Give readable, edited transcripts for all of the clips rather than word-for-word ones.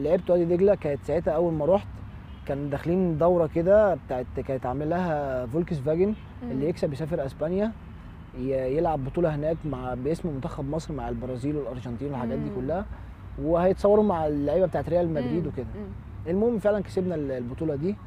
لعبت وادي دجله. كانت ساعتها اول ما رحت كان داخلين دوره كده بتاعت، كانت عاملاها فولكس فاجن، اللي يكسب يسافر اسبانيا يلعب بطوله هناك مع باسم منتخب مصر مع البرازيل والارجنتين والحاجات دي كلها، وهيتصوروا مع اللعيبه بتاعت ريال مدريد وكده. المهم فعلا كسبنا البطوله دي،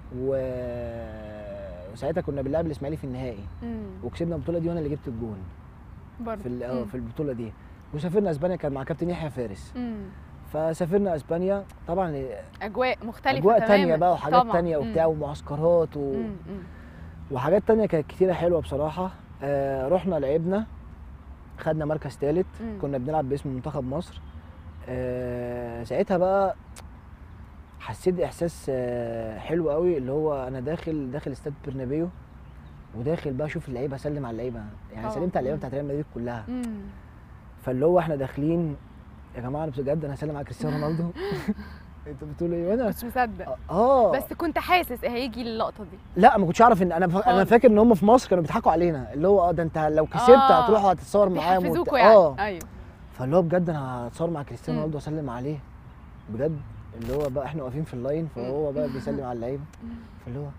وساعتها كنا بنلعب الاسماعيلي في النهائي وكسبنا البطوله دي، وانا اللي جبت الجون في البطوله دي. وسافرنا اسبانيا، كان مع كابتن يحيى فارس. فسافرنا اسبانيا، طبعا اجواء مختلفه، اجواء تانية بقى وحاجات طبعا. تانية وبتاع ومعسكرات وحاجات تانية كانت كتيره حلوه بصراحه. رحنا لعبنا، خدنا مركز ثالث، كنا بنلعب باسم منتخب مصر. ساعتها بقى حسيت احساس حلو قوي، اللي هو انا داخل استاد برنابيو، وداخل بقى اشوف اللعيبه، اسلم على اللعيبه، يعني سلمت على اللعيبه بتاعت ريال مدريد كلها. فاللي هو احنا داخلين، يا جماعه انا بجد انا هسلم على كريستيانو رونالدو. انت بتقول ايه؟ وانا كنتش مصدق. بس كنت حاسس هيجي اللقطه دي. لا ما كنتش اعرف ان انا فاكر ان هم في مصر كانوا بيضحكوا علينا، اللي هو ده انت لو كسبت هتروحوا هتتصور معاهم بيحفزوكوا يعني. ايوه. فاللي هو بجد انا هتصور مع كريستيانو رونالدو واسلم عليه بجد، اللي هو بقى احنا واقفين في اللاين، فهو بقى بيسلم على اللعيبه، فاللي هو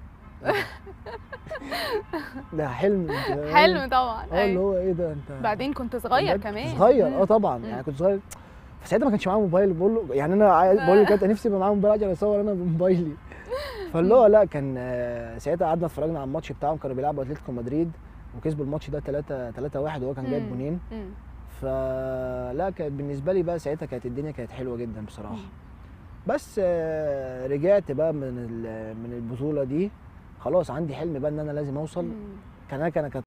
ده حلم طبعا. اللي هو ايه ده انت. بعدين كنت صغير كمان. كنت صغير طبعا، يعني كنت صغير. فساعتها ما كانش معايا موبايل، بقول له يعني انا بقول له كده نفسي يبقى معايا موبايل عشان اصور انا بموبايلي. فاللي هو لا، كان ساعتها قعدنا اتفرجنا على الماتش بتاعهم، كانوا بيلعبوا اتلتيكو مدريد وكسبوا الماتش ده 3-1 وهو كان جايب جونين. فلا كانت بالنسبه لي بقى ساعتها كانت الدنيا كانت حلوه جدا بصراحه. بس رجعت بقى من البطوله دي، خلاص عندي حلم بقى ان انا لازم اوصل. كان